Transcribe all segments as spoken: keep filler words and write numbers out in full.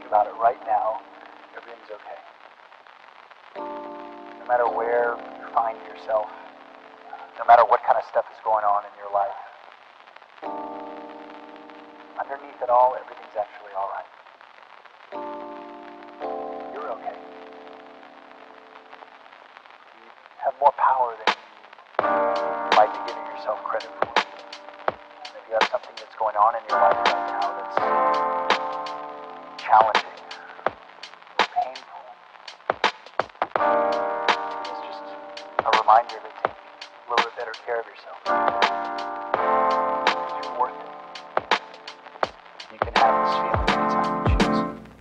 about it right now, everything's okay. No matter where you find yourself, no matter what kind of stuff is going on in your life, underneath it all, everything's actually all right. You're okay. You have more power than you might be giving yourself credit for. If you have something that's going on in your life right now that's challenging, painful, it's just a reminder to take a little bit better care of yourself. Because you're worth it. You can have this feeling anytime you choose.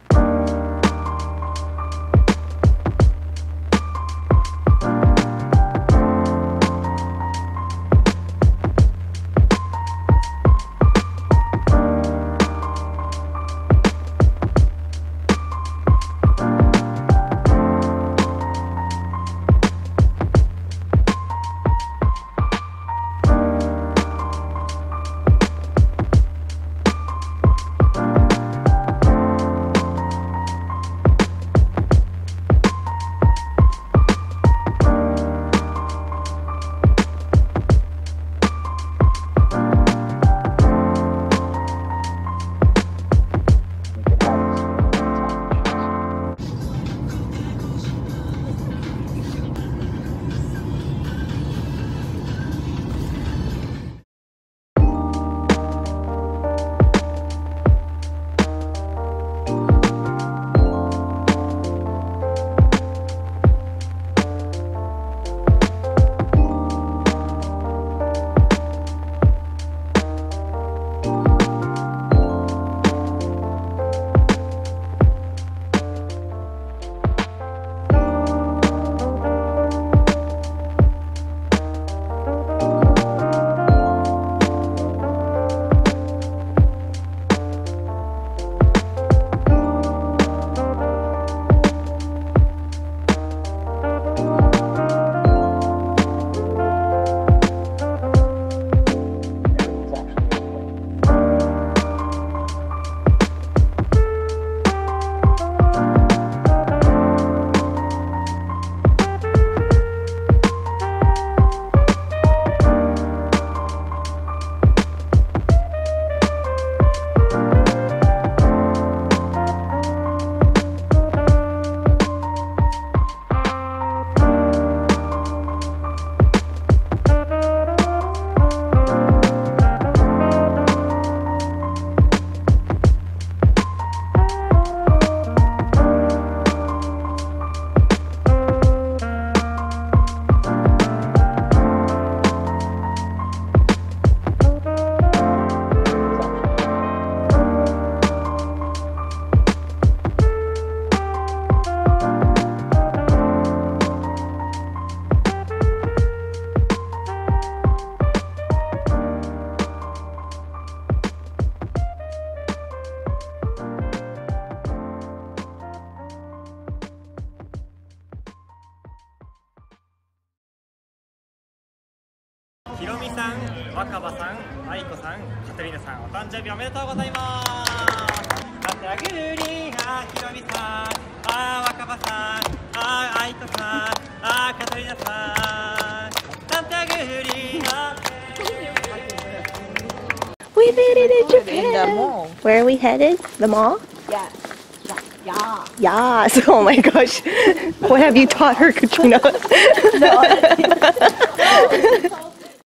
ひろみさん、若葉さん、愛子さん、カトリーナさん、お誕生日おめでとうございます。またぐりあ、ひろみさん、あ、若葉さん、あ、愛子さん、あ、カトリーナさん、またぐりあ。 We made it in Japan. Where are we headed? The mall? Yeah. Yeah. Yes. Oh my gosh. What have you taught her, Katrina? No.